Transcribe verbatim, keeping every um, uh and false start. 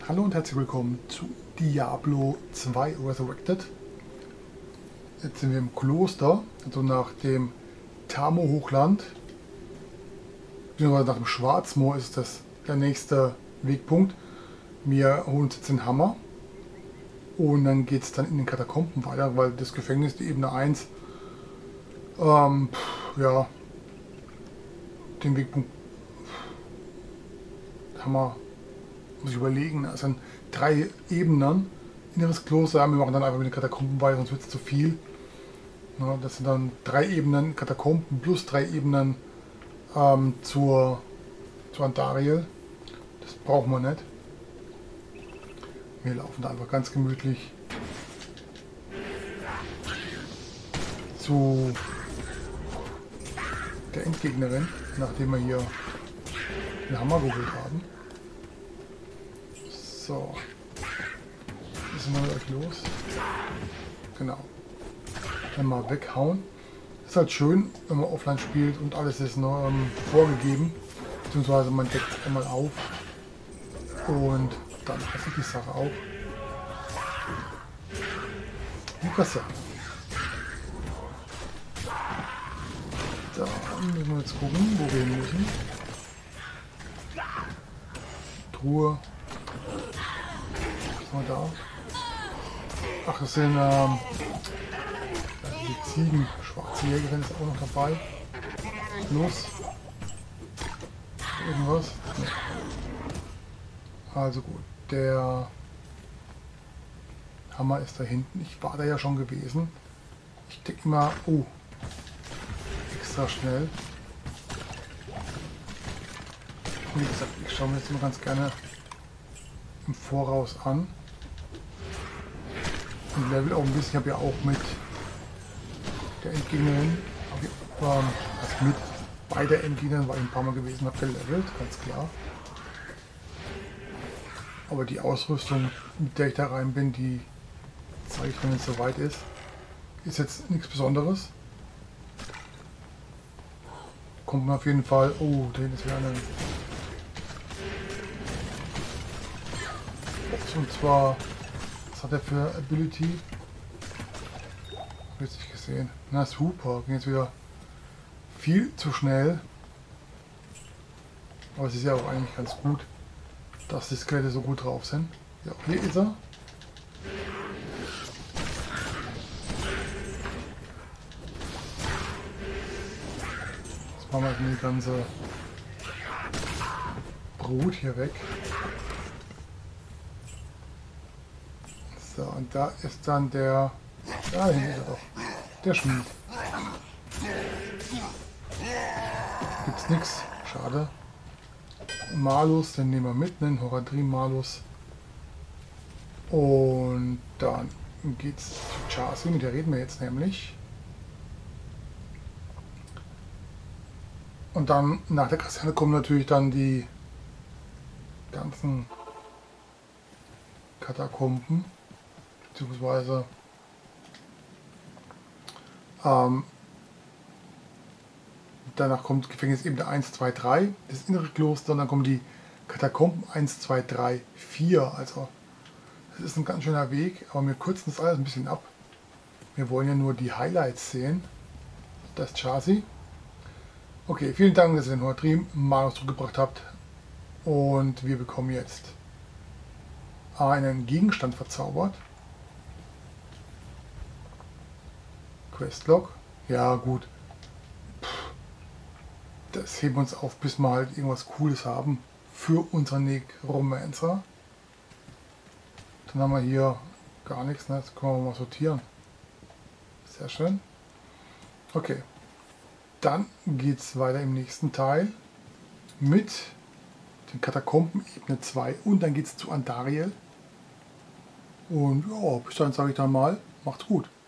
Hallo und herzlich willkommen zu Diablo zwei Resurrected. Jetzt sind wir im Kloster, also nach dem Tamo-Hochland, beziehungsweise nach dem Schwarzmoor ist das der nächste Wegpunkt. Wir holen uns jetzt den Hammer und dann geht es dann in den Katakomben weiter, weil das Gefängnis, die Ebene eins, ähm, ja, den Wegpunkt Hammer. Muss ich überlegen, es sind drei Ebenen, inneres Kloster, wir machen dann einfach mit den Katakomben weiter, sonst wird es zu viel. Ja, das sind dann drei Ebenen Katakomben plus drei Ebenen ähm, zur, zur Andariel. Das brauchen wir nicht. Wir laufen da einfach ganz gemütlich zu der Endgegnerin, nachdem wir hier den Hammer geholt haben. So, was ist denn mit euch los? Genau. Einmal weghauen. Ist halt schön, wenn man offline spielt und alles ist nur ähm, vorgegeben. Beziehungsweise man deckt es einmal auf. Und dann passiert die Sache auch. Die Kassette. Da müssen wir jetzt gucken, wo wir hin müssen. Truhe. Da. Ach, das sind ähm, die Ziegen. Schwarze Jägerin ist auch noch dabei. Los. Irgendwas? Nee. Also gut. Der Hammer ist da hinten. Ich war da ja schon gewesen. Ich denke immer, oh, extra schnell. Wie gesagt, ich schaue mir jetzt immer ganz gerne im Voraus an. Und Level auch ein bisschen. Ich habe ja auch mit der Endgegnerin, ähm, also mit bei der Endgegnerin war ich ein paar Mal gewesen, habe gelevelt, ganz klar. Aber die Ausrüstung, mit der ich da rein bin, die zeige ich, wenn es soweit ist. Ist jetzt nichts Besonderes. Kommt man auf jeden Fall. Oh, da hinten ist wieder eine. Und zwar, was hat er für Ability? Hab ich jetzt nicht gesehen. Na super, ging jetzt wieder viel zu schnell. Aber es ist ja auch eigentlich ganz gut, dass die Skelette so gut drauf sind. Ja, hier ist er. Jetzt machen wir jetzt die ganze Brut hier weg. So, und da ist dann der, da hinten ist er doch, der Schmied. Gibt's nichts, schade. Malus, den nehmen wir mit, den Horadrim Malus. Und dann geht's zu Chasi, mit der reden wir jetzt nämlich. Und dann nach der Kaserne kommen natürlich dann die ganzen Katakomben. Beziehungsweise ähm, danach kommt Gefängnis Ebene eins, zwei, drei, das innere Kloster, und dann kommen die Katakomben eins, zwei, drei, vier. Also das ist ein ganz schöner Weg, aber wir kürzen das alles ein bisschen ab. Wir wollen ja nur die Highlights sehen. Das ist Chasi. Okay, vielen Dank, dass ihr den Horadrim Malus zurückgebracht habt. Und wir bekommen jetzt einen Gegenstand verzaubert. Questlog. Ja gut. Puh. Das heben wir uns auf, bis wir halt irgendwas Cooles haben für unseren Necromancer. Dann haben wir hier gar nichts, ne? Das können wir mal sortieren. Sehr schön. Okay. Dann geht es weiter im nächsten Teil mit den Katakomben Ebene zwei und dann geht es zu Andariel. Und ja, bis dann sage ich dann mal, macht's gut.